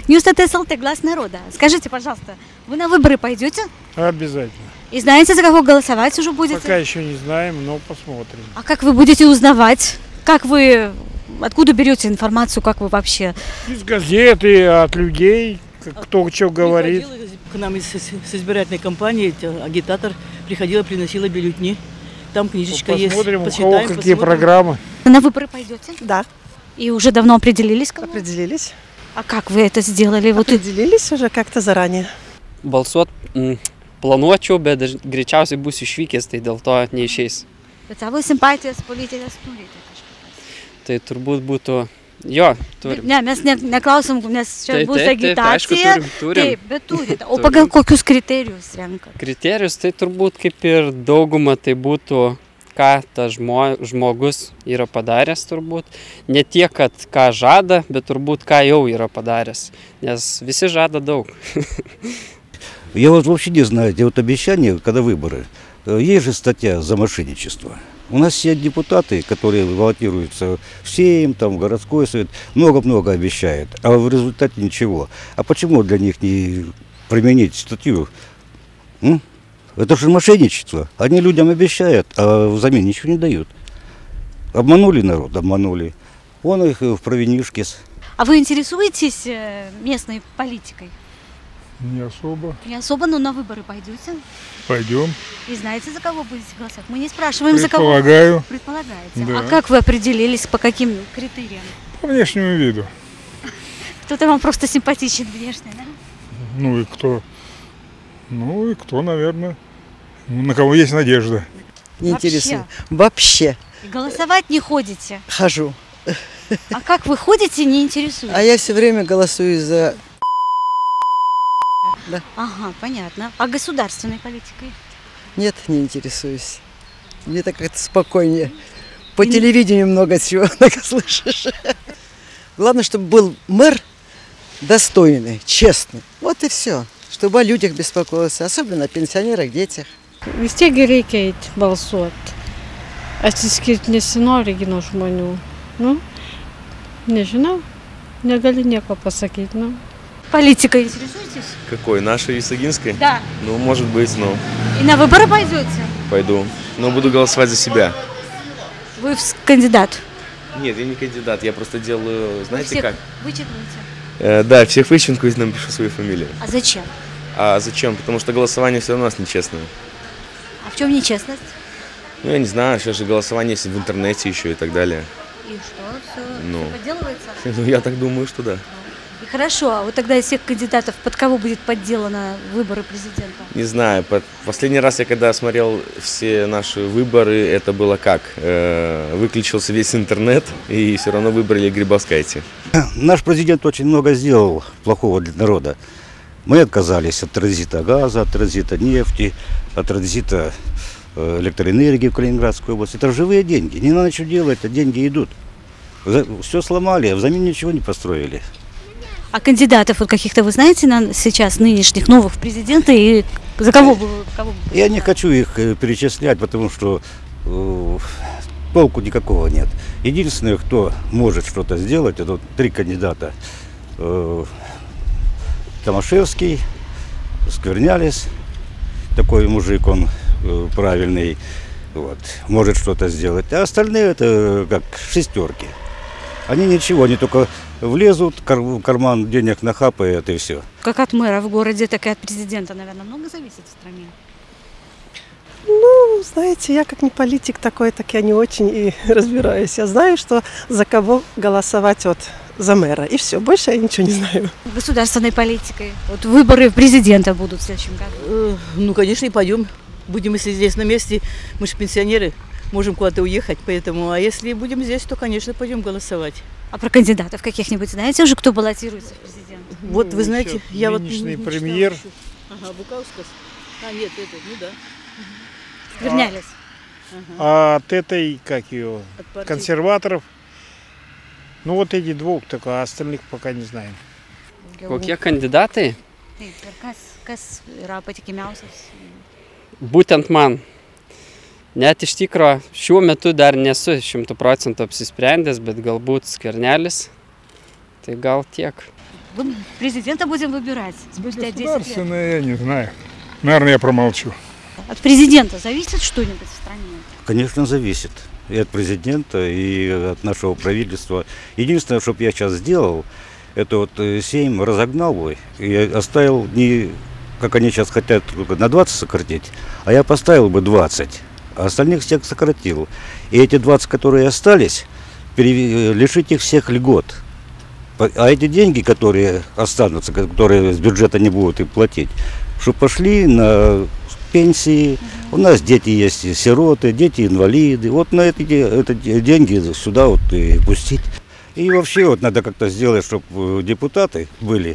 News ТТ Глаз народа. Скажите, пожалуйста, вы на выборы пойдете? Обязательно. И знаете, за кого голосовать уже будете? Пока еще не знаем, но посмотрим. А как вы будете узнавать? Откуда берете информацию, как вы вообще? Из газеты, от людей, кто что говорит. К нам с избирательной кампании агитатор приходила, приносила бюллетени. Там книжечка есть. Посмотрим, у кого какие программы. На выборы пойдете? Да. И уже давно определились? Кого? Определились. А как вы это сделали? Opределились уже как-то заранее. Balsuot planuočiau, bet greičiausiai būsiu išvykęs, tai dėl to neišeis. Bet savo simpatijas politinės turite kažkokias? Tai turbūt būtų, jo, turim. Ne, mes neklausom, nes čia bus agitacija. Turim. Taip, bet turite. O pagal kokius kriterijus renka? Kriterijus tai turbūt kaip ir dauguma tai būtų, ką tas žmogus yra padaręs turbūt. Ne tiek, kad ką žada, bet turbūt ką jau yra padaręs. Nes visi žada daug. Я вот вообще не знаю, эти вот обещания, когда выборы. Есть же статья за мошенничество. У нас все депутаты, которые баллотируются в Сейм, там, в городской совет, много-много обещают, а в результате ничего. А почему для них не применить статью? Это же мошенничество. Они людям обещают, а взамен ничего не дают. Обманули народ, обманули. Он их в провинишке. А вы интересуетесь местной политикой? Не особо. Не особо, но на выборы пойдете? Пойдем. И знаете, за кого будете голосовать? Мы не спрашиваем, за кого. Предполагаю. Предполагаете. Да. А как вы определились, по каким критериям? По внешнему виду. Кто-то вам просто симпатичен внешне, да? Ну и кто, наверное, на кого есть надежда. Не Вообще? интересует. Вообще. И голосовать не ходите. Хожу. А как вы ходите, не интересует? А я все время голосую за... Да. Ага, понятно. А государственной политикой? Нет, не интересуюсь. Мне так как-то спокойнее. По телевидению много чего слышишь. Главное, чтобы был мэр достойный, честный. Вот и все. Чтобы о людях беспокоился, особенно о пенсионерах, детях. Vis tiek reikia eiti balsuoti. Atsiskirti nesinori nuo žmonių. Nežinau, negali nieko pasakyti. Политикой интересуетесь? Какой? Нашей Висагинской? Да. Ну, может быть, И на выборы пойдете? пойду. Но буду голосовать за себя. Вы кандидат? Нет, я не кандидат, я просто делаю, знаете всех как? Вычитываете? Да, всех вычинку и напишу свою фамилию. А зачем? А зачем? Потому что голосование все равно у нас нечестное. А в чем нечестность? Ну, я не знаю, сейчас же голосование есть в интернете еще и так далее. И что? Все Ну. подделывается? Ну, я так думаю, что да. И хорошо, а вот тогда из всех кандидатов под кого будет подделано выборы президента? Не знаю, последний раз я когда смотрел все наши выборы, это было как? Выключился весь интернет и все равно выбрали Грибовскайте. Наш президент очень много сделал плохого для народа. Мы отказались от транзита газа, от транзита нефти, от транзита электроэнергии в Калининградской области. Это живые деньги. Не надо ничего делать, а деньги идут. Все сломали, а взамен ничего не построили. А кандидатов вот каких-то вы знаете сейчас, нынешних, новых в президенты, и за кого бы? Я не хочу их перечислять, потому что толку никакого нет. Единственное, кто может что-то сделать, это вот 3 кандидата. Томашевский, Сквернялис, такой мужик, он правильный, вот, может что-то сделать. А остальные это как шестерки. Они ничего, они только влезут, в карман денег нахапают и все. Как от мэра в городе, так и от президента, наверное, много зависит в стране? Ну, знаете, я как не политик такой, так я не очень и разбираюсь. Я знаю, что за кого голосовать за мэра. И все, больше я ничего не знаю. Государственной политикой. Вот выборы президента будут в следующем году. Ну, конечно, и пойдем. Будем, если здесь на месте, мы же пенсионеры, можем куда-то уехать, поэтому, а если будем здесь, то, конечно, пойдем голосовать. А про кандидатов каких-нибудь знаете уже, кто баллотируется в президент? Вот, вы знаете, я вот... Нынешний премьер. Ага, Букаускас. А, нет, это, ну да. Сквернялись. А от этой, как ее, От партии. консерваторов, ну вот эти 2 только, а остальных пока не знаем. Kokie kandidatai? Taip, ir kas yra patikimiausias? Būtent man. Net iš tikro šiuo metu dar nesu 100% apsisprendęs, bet galbūt Skvernelis. Tai gal tiek. Президента будем выбирать спустя 10 лет. Государственное, я не знаю. Наверное, я промолчу. От президента зависит что-нибудь в стране? Конечно, зависит. И от президента, и от нашего правительства. Единственное, что я сейчас сделал, это вот Сейм разогнал бы и оставил не, как они сейчас хотят, на 20 сократить, а я поставил бы 20, а остальных всех сократил. И эти 20, которые остались, лишить их всех льгот. А эти деньги, которые останутся, которые с бюджета не будут и платить, чтобы пошли на пенсии. У нас дети есть, сироты, дети инвалиды. Вот на эти деньги сюда вот и пустить. И вообще вот надо как-то сделать, чтобы депутаты были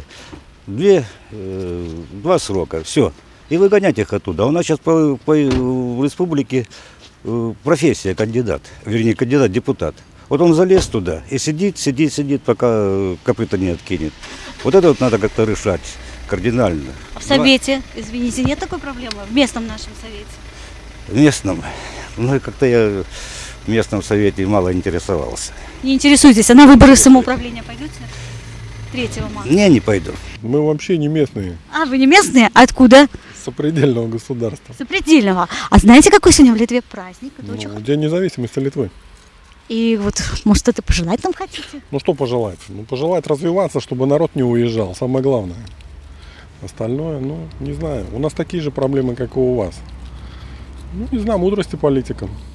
два срока, все. И выгонять их оттуда. У нас сейчас в республике профессия кандидат, вернее кандидат-депутат. Вот он залез туда и сидит, пока копыта не откинет. Вот это вот надо как-то решать кардинально. А в Совете, извините, нет такой проблемы? В местном нашем Совете? В местном? Ну, как-то я в местном Совете мало интересовался. Не интересуйтесь, а на выборы в самоуправление пойдете 3 марта? Не пойду. Мы вообще не местные. А, вы не местные? Откуда? С сопредельного государства. Сопредельного. А знаете, какой сегодня в Литве праздник? Это очень День независимости Литвы. И вот, может, что-то пожелать нам хотите? Ну что пожелать? Ну, пожелать развиваться, чтобы народ не уезжал. Самое главное. Остальное, ну, не знаю. У нас такие же проблемы, как и у вас. Ну, не знаю, мудрости политикам.